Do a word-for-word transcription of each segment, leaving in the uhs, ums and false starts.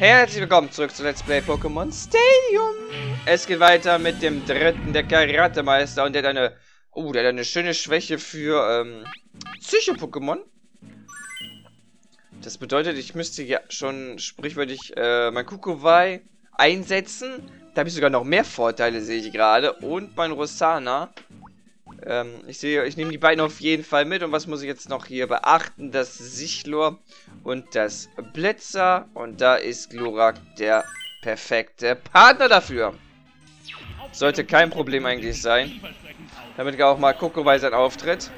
Herzlich willkommen zurück zu Let's Play Pokémon Stadium. Es geht weiter mit dem dritten, der Karate-Meister. Und der hat eine, oh, der hat eine schöne Schwäche für ähm, Psycho-Pokémon. Das bedeutet, ich müsste ja schon sprichwörtlich äh, mein Kukowai einsetzen. Da habe ich sogar noch mehr Vorteile, sehe ich gerade. Und mein Rosanna. Ähm, ich sehe, ich nehme die beiden auf jeden Fall mit. Und was muss ich jetzt noch hier beachten? Das Sichlor und das Blitzer. Und da ist Glurak der perfekte Partner dafür. Sollte kein Problem eigentlich sein. Damit auch mal Kukowai sein Auftritt.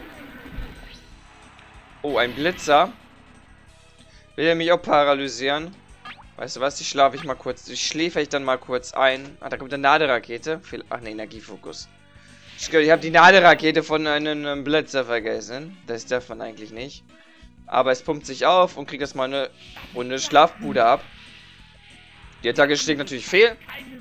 Oh, ein Blitzer. Will er mich auch paralysieren? Weißt du was? Die schlafe ich mal kurz. Die schläfe ich dann mal kurz ein. Ah, da kommt eine Naderakete. Ach ne, Energiefokus. Ich, ich habe die Naderakete von einem Blitzer vergessen. Das darf man eigentlich nicht. Aber es pumpt sich auf und kriegt erstmal eine Runde Schlafbude ab. Die Attacke schlägt natürlich fehl.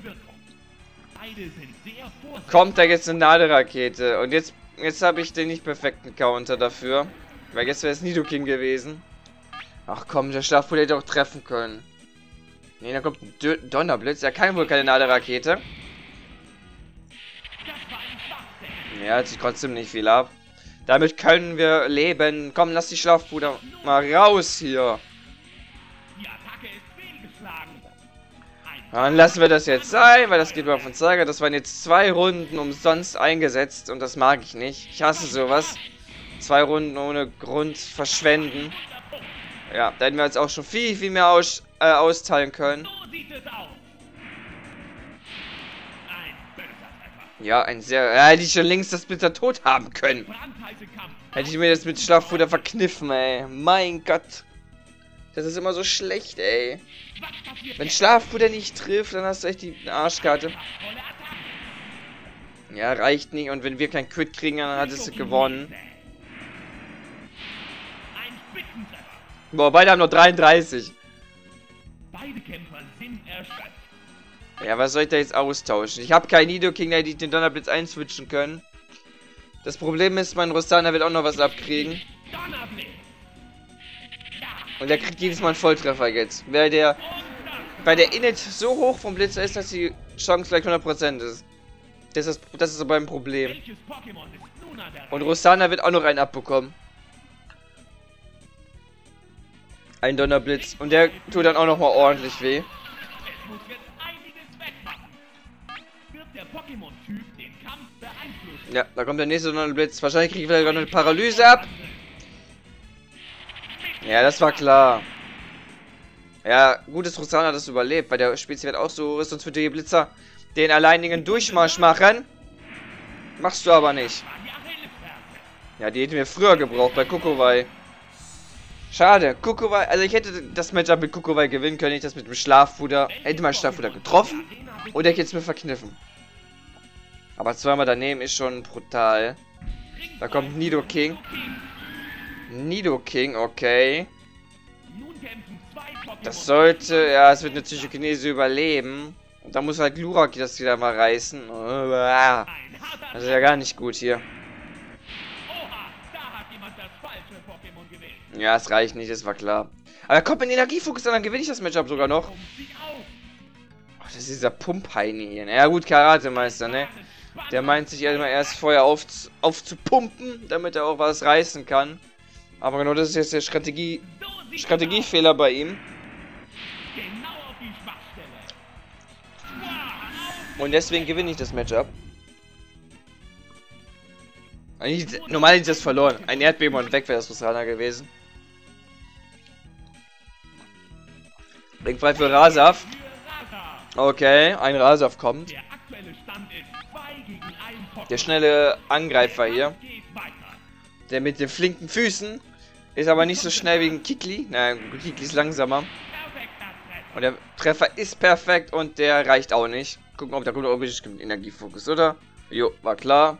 Kommt da jetzt eine Naderakete. Und jetzt, jetzt habe ich den nicht perfekten Counter dafür. Weil jetzt wäre es Nidoking gewesen. Ach komm, der Schlafbude hätte auch treffen können. Ne, da kommt ein D Donnerblitz. Er kann wohl keine Naderakete. Ja, hat sich trotzdem nicht viel ab. Damit können wir leben. Komm, lass die Schlafbude mal raus hier. Dann lassen wir das jetzt sein, weil das geht mir auf den Zeiger. Das waren jetzt zwei Runden umsonst eingesetzt und das mag ich nicht. Ich hasse sowas. Zwei Runden ohne Grund verschwenden. Ja, da hätten wir jetzt auch schon viel, viel mehr aus, äh, austeilen können. Ja, ein sehr... Ja, hätte ich schon längst das Blitzer tot haben können. Hätte ich mir das mit Schlaffutter verkniffen, ey. Mein Gott. Das ist immer so schlecht, ey. Wenn Schlaffutter nicht trifft, dann hast du echt die Arschkarte. Ja, reicht nicht. Und wenn wir kein Crit kriegen, dann hat es gewonnen. Boah, beide haben nur dreiunddreißig. Beide Kämpfer sind erschöpft. Ja, was soll ich da jetzt austauschen? Ich habe keinen Nidoking, der den Donnerblitz einswitchen können. Das Problem ist, mein Rosanna wird auch noch was abkriegen. Und der kriegt jedes Mal einen Volltreffer jetzt. Weil der bei der Init so hoch vom Blitzer ist, dass die Chance gleich hundert Prozent ist. Das ist, das ist aber ein Problem. Und Rosanna wird auch noch einen abbekommen. Ein Donnerblitz. Und der tut dann auch noch mal ordentlich weh. Ja, da kommt der nächste Donnerblitz. Wahrscheinlich kriege ich vielleicht gerade eine Paralyse ab. Ja, das war klar. Ja, gut, dass Rosanna das überlebt, weil der Spezies auch so ist, sonst würde die Blitzer den alleinigen Durchmarsch machen. Machst du aber nicht. Ja, die hätten wir früher gebraucht bei Kukowai. Schade, Kukowai, also ich hätte das Matchup mit Kukowai gewinnen können, nicht das mit dem Schlaffutter. Hätte mein Schlaffutter getroffen oder ich hätte es mir verkniffen. Aber zweimal daneben ist schon brutal. Da kommt Nidoking. Nidoking, okay. Das sollte, ja, es wird eine Psychokinese überleben. Und da muss halt Glurak das wieder mal reißen. Das ist ja gar nicht gut hier. Ja, es reicht nicht, das war klar. Aber kommt mit Energiefokus, dann gewinne ich das Matchup sogar noch. Oh, das ist dieser Pump-Heini hier. Ja gut, Karate-Meister, ne? Der meint sich erstmal erst vorher auf, aufzupumpen, damit er auch was reißen kann. Aber genau das ist jetzt der Strategie, Strategiefehler bei ihm. Und deswegen gewinne ich das Matchup. Eigentlich, normal hätte ich das verloren. Ein Erdbeben und weg wäre das Rosanna gewesen. Blinkfrei für Rasaf. Okay, ein Rasaf kommt. Der schnelle Angreifer hier. Der mit den flinken Füßen. Ist aber nicht so schnell wie ein Kikli. Nein, Kikli ist langsamer. Und der Treffer ist perfekt und der reicht auch nicht. Gucken, ob der gute Obergeschichte mit Energiefokus, oder? Jo, war klar.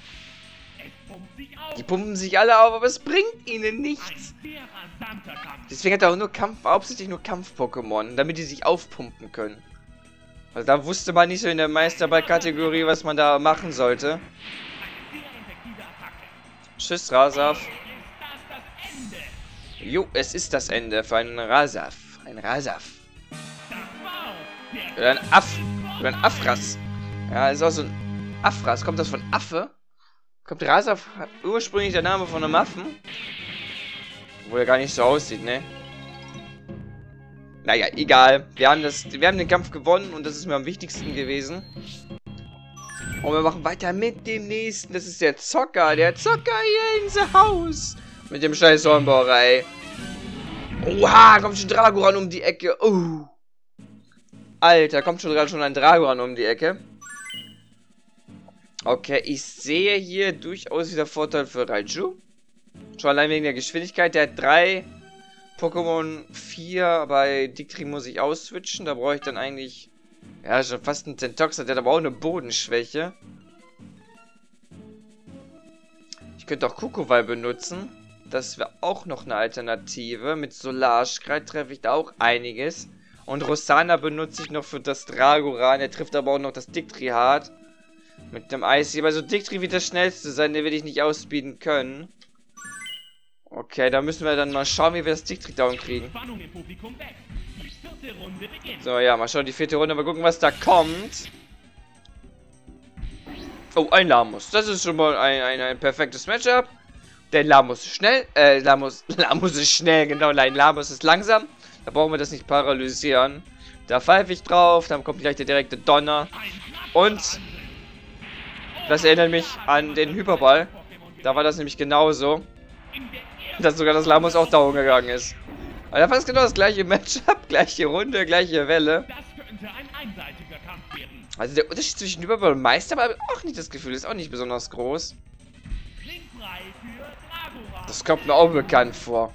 Die pumpen sich alle auf, aber es bringt ihnen nichts. Deswegen hat er auch nur Kampf, hauptsächlich nur Kampf-Pokémon, damit die sich aufpumpen können. Also da wusste man nicht so in der Meisterball-Kategorie, was man da machen sollte. Tschüss, Rasaf. Jo, es ist das Ende für einen Rasaf. Ein Rasaf. Oder ein Aff. Oder ein Afras. Ja, ist auch so ein Afras. Kommt das von Affe? Kommt Rasaf ursprünglich der Name von einem Affen? Wo er gar nicht so aussieht, ne? Naja, egal. Wir haben, das, wir haben den Kampf gewonnen und das ist mir am wichtigsten gewesen. Und wir machen weiter mit dem nächsten. Das ist der Zocker. Der Zocker hier in the Haus. Mit dem scheiß Hornbauerei. Oha, kommt schon Dragoran um die Ecke. Oh. Alter, kommt schon gerade schon ein Dragoran um die Ecke. Okay, ich sehe hier durchaus wieder Vorteil für Raichu. Schon allein wegen der Geschwindigkeit. Der hat drei Pokémon, vier. Bei Dictri muss ich ausswitchen. Da brauche ich dann eigentlich... Ja, schon fast ein Tentoxer. Der hat aber auch eine Bodenschwäche. Ich könnte auch Kokowai benutzen. Das wäre auch noch eine Alternative. Mit Solarschrei treffe ich da auch einiges. Und Rosanna benutze ich noch für das Dragoran. Der trifft aber auch noch das Dictri hart. Mit dem Eis. Aber so Dictri wird das schnellste sein. Den will ich nicht ausbieten können. Okay, da müssen wir dann mal schauen, wie wir das Dictri down kriegen. So, ja, mal schauen, die vierte Runde. Mal gucken, was da kommt. Oh, ein Lamus. Das ist schon mal ein, ein, ein perfektes Matchup. Der Lamus ist schnell. Äh, Lamus, Lamus ist schnell, genau. Nein, Lamus ist langsam. Da brauchen wir das nicht paralysieren. Da pfeife ich drauf. Dann kommt gleich der direkte Donner. Und das erinnert mich an den Hyperball. Da war das nämlich genauso. Dass sogar das Lamus auch down gegangen ist. Aber fast genau das gleiche Matchup, gleiche Runde, gleiche Welle. Also der Unterschied zwischen Hyperball und Meister habe ich auch nicht das Gefühl, ist auch nicht besonders groß. Das kommt mir auch bekannt vor.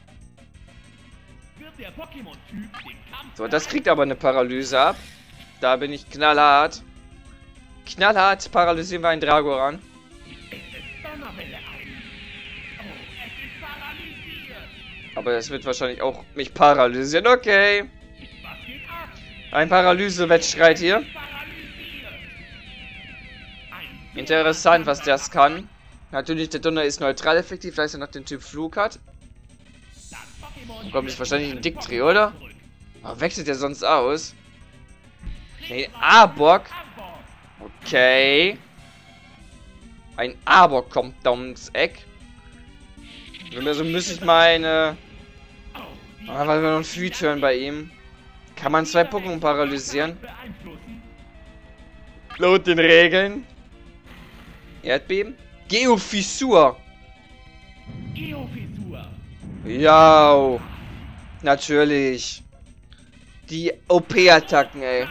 So, das kriegt aber eine Paralyse ab. Da bin ich knallhart. Knallhart paralysieren wir einen Dragoran. Aber das wird wahrscheinlich auch mich paralysieren. Okay. Ein Paralyse-Wettstreit hier. Interessant, was das kann. Natürlich, der Donner ist neutral effektiv, da er noch den Typ Flug hat. Kommt jetzt wahrscheinlich ein Dictri, oder? Aber wechselt er sonst aus? Nee, Arbok. Okay. Ein Arbok kommt da ums Eck. Also müsste ich meine... Ah, weil wir noch ein Feed hören bei ihm. Kann man zwei Pokémon paralysieren? Laut den Regeln. Erdbeben? Geofissur. Ja. Natürlich. Die O P-Attacken, ey.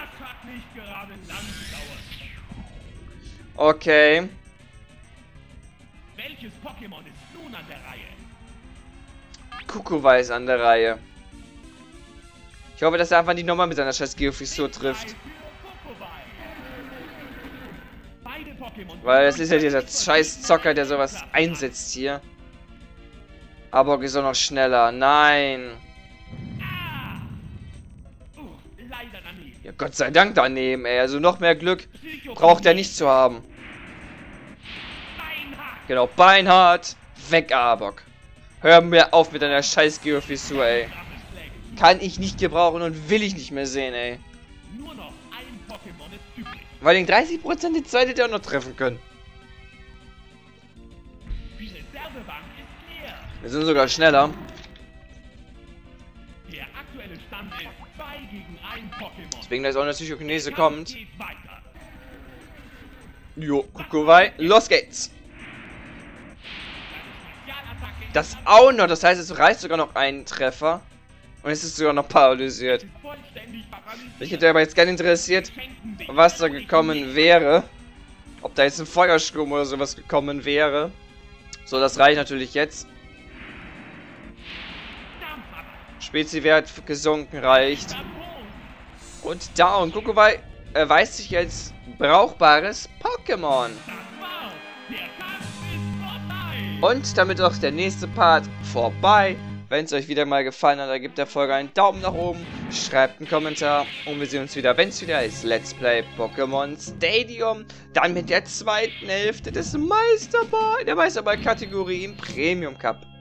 Okay. Welches Pokémon ist nun an der Reihe? Kokowai ist an der Reihe. Ich hoffe, dass er einfach nicht nochmal mit seiner scheiß Geofissur trifft. Weil es ist ja dieser scheiß Zocker, der sowas einsetzt hier. Arbok ist auch noch schneller. Nein. Ja, Gott sei Dank daneben, ey. Also noch mehr Glück braucht er nicht zu haben. Genau, beinhart. Weg, Arbok. Hör mir auf mit deiner scheiß Geofissur, ey. Kann ich nicht gebrauchen und will ich nicht mehr sehen, ey. Weil den dreißig Prozent die zweite hätte auch noch treffen können. Wir sind sogar schneller. Deswegen, dass auch eine Psychokinese kommt. Jo, Kokowai, los geht's. Das auch noch, das heißt, es reißt sogar noch einen Treffer. Und es ist sogar noch paralysiert. Mich hätte aber jetzt gerne interessiert, was da gekommen wäre. Ob da jetzt ein Feuersturm oder sowas gekommen wäre. So, das reicht natürlich jetzt. Speziwert gesunken reicht. Und down. Kokowai erweist sich als brauchbares Pokémon. Und damit auch der nächste Part vorbei. Wenn es euch wieder mal gefallen hat, dann gebt der Folge einen Daumen nach oben, schreibt einen Kommentar und wir sehen uns wieder, wenn es wieder ist. Let's Play Pokémon Stadium. Dann mit der zweiten Hälfte des Meisterball, der Meisterball-Kategorie im Premium Cup.